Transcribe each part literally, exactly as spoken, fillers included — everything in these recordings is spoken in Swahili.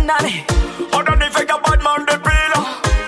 nani? Other Deffector bad man the pillar.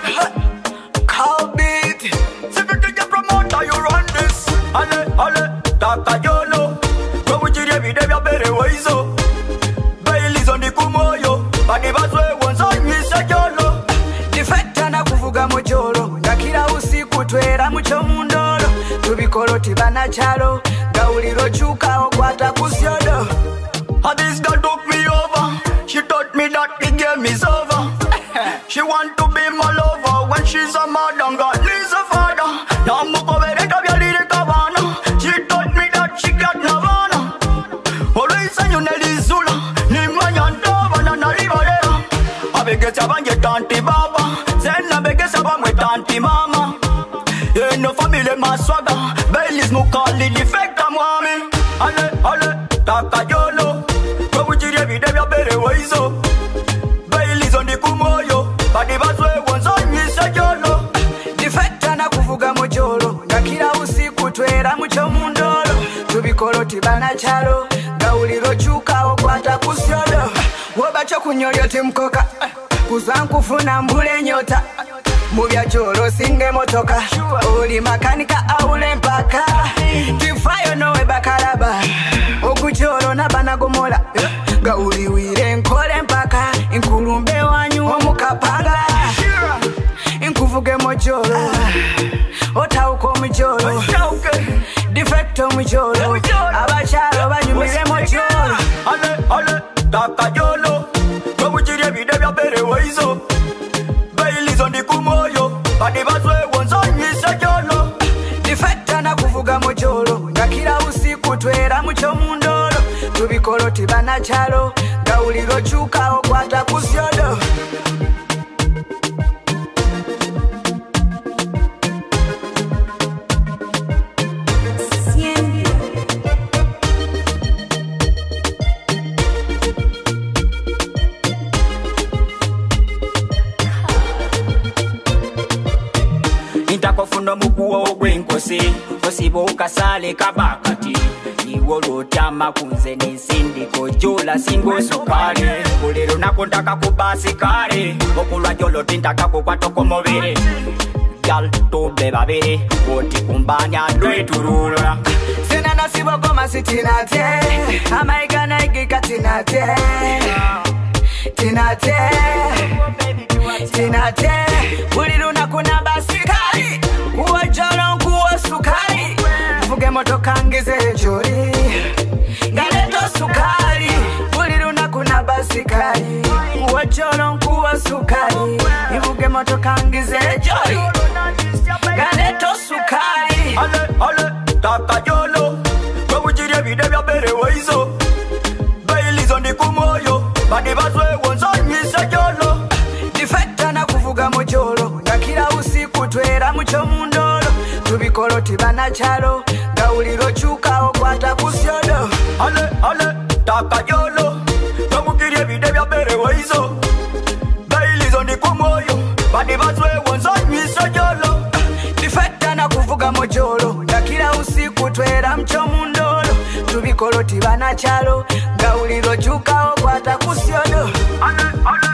Call beat. Civic the promoter, you run this. Ale, ale, Doctor Joolo. Go with you every day, you better wise up. Bailey's on the kumoyo. But the bad way once on me, say Joolo. Deffector na kuvuga mu Joolo. Na kila usiku twera mucho mundolo. Tubikoloti bana chalo. Gauliro chuka okwata kusyodo. And this girl took me over. She taught me that the game is over. She want to be my lover. When she's a mother, God needs a father. Now I'm over there, come here, little Havana. She taught me that she got Nirvana. Always say you Nelly Zula. Nima Yandova, Nana Rivera. I beg you, Saban, your Tanti Baba. Then I beg you, Saban, with Tanti Mama. Ain't no family, my swagger. Bailey's Mukali, Deffector, mommy. Ale, ale, Doctor Joolo. Go with you every day, you better wise up. Bailey's on the kumoyo. But the bad way once on me, say Joolo. Deffector na kuvuga mu Joolo. Na kila usiku twera mucho mundolo. Tubikoloti bana chalo. Gauliro chuka okwata kusyodo. Wobacho kunyolyo timkoka. Kuzankufuna mbule nyota. Mubya Joolo singe motoka. Oli makanika aule mpaka. Tifayo nowe bakalaba. Oku Joolo na banagomola. Gauli wire nkole mpaka. Inkulumbe wanyu omukapanga. Inkuvuge mu Joolo. Otauko mu Joolo. Deffector mu Joolo. Abachalo banyumire mu Joolo. Ale, ale, Doctor Joolo. Go with you every day, you better wise up. Bailey's on the kumoyo. But the bad way once on me, say Joolo. Deffector na kuvuga mu Joolo. Na kila usiku twera mucho mundolo. Tubikoloti bana chalo. Gauliro chuka okwata kusyodo. Ntakofuna mukuwa ogwenkosi. Osibuka sale kabakati. Iwo lotama kunze nisindiko Joola singo sukale. Ulero nako ntaka kubasi kare. Okulwa Joolo tintaka kukwata komobere. Gal tobe babere. Oti kumbanya dwe turula. Sena nasibo goma sitinate. Amaika na igika tinate. Tinate. Tinate. Uliru na kuna basikari. Uwa Joolo nkuwa sukari. Fuge motoka ngize jori. Galeto sukari. Uliru na kuna basikari. Uwa Joolo nkuwa sukari. Fuge motoka ngize jori. Galeto sukari. Ale, ale, Doctor Joolo. Go with you every day, you better wise up. Bailey's on the kumoyo. But the bad way once on me, say Joolo. Deffector na kuvuga mu Joolo. Na kila usiku twera mucho mundolo. Tubikoloti bana chalo. Gauliro chuka okwata kusyodo. Ale, ale, Doctor Joolo. Go with you every day, you better wise up. Bailey's on the kumoyo. But the bad way once on me, say Joolo. Deffector na kuvuga mu Joolo. Na kila usiku twera mucho mundolo. Tubikoloti bana chalo. Gauliro chuka okwata kusyodo. Ale, ale.